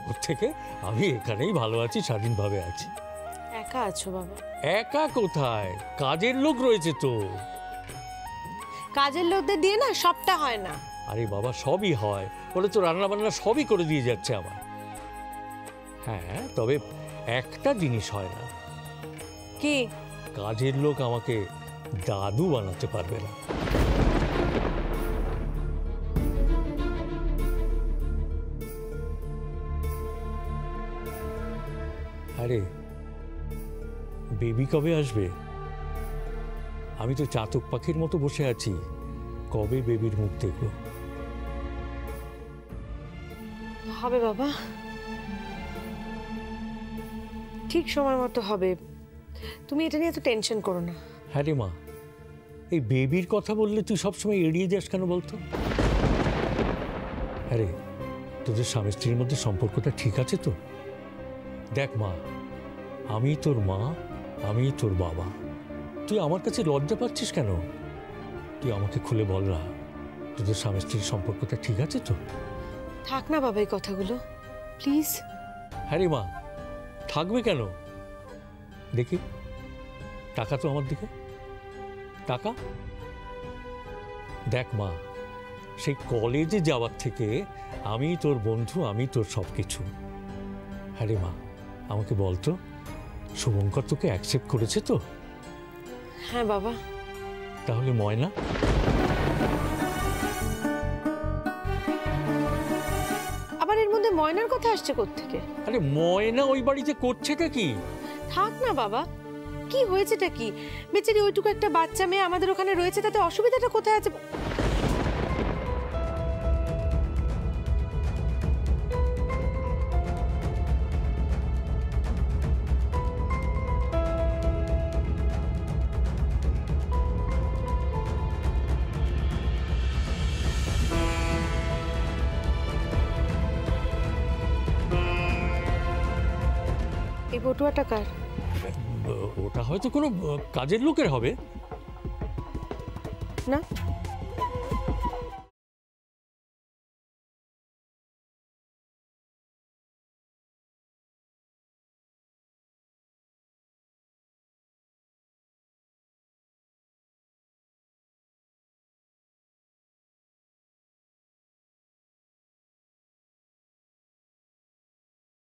ওর থেকে আমি এখানেই ভালো আছি, স্বাধীনভাবে আছি। একা আছো বাবা? একা কোথায়, কাজের লোক রয়েছে তো। কাজের লোকদের দিয়ে না সবটা হয় না। আরে বাবা সবই হয়, ওরা তো রান্না বান্না সবই করে দিয়ে যাচ্ছে আমার। হ্যাঁ, তবে একটা জিনিস হয় না। কি? কাজের লোক আমাকে দাদু বানাতে পারবে না। আরে বেবি কবে আসবে? আমি তো চাতক পাখির মতো বসে আছি, কবে বেবির মুখ দেখবো? হবে বাবা, ঠিক সময় মতো হবে। তুমি এটা নিয়ে এত টেনশন করো না। হ্যাঁ রে মা, এই বেবির কথা বললে তুই সবসময় এড়িয়ে যাস কেন বলতো? আরে তোদের স্বামী স্ত্রীর মধ্যে সম্পর্কটা ঠিক আছে তো? দেখ মা, আমি তোর মা, আমি তোর বাবা। তুই আমার কাছে লজ্জা পাচ্ছিস কেন? তুই আমাকে খুলে বল না, তোদের স্বামী স্ত্রীর সম্পর্কটা ঠিক আছে তো? থাক না বাবা এই কথাগুলো, প্লিজ। হ্যাঁ রে মা, থাকবে কেন? দেখি টাকা তো আমার দিকে, টাকা। দেখ মা, সেই কলেজে যাওয়ার থেকে আমি তোর বন্ধু, আমি তোর সব কিছু। হ্যাঁ রে মা, আমাকে বলতো শুভঙ্কর তোকে অ্যাকসেপ্ট করেছে তো? হ্যাঁ বাবা। তাহলে ময়না? আবার এর মধ্যে ময়নার কথা আসছে কোত্থেকে? আরে ময়না ওই বাড়িতে করছেটা কি? থাক না বাবা, কি হয়েছেটা কি? বেচারি ওইটুকু একটা বাচ্চা মেয়ে আমাদের ওখানে রয়েছে, তাতে অসুবিধাটা কোথায় আছে? এই বটুয়াটা কার? ওটা হয়তো কোনো কাজের লোকের হবে। না,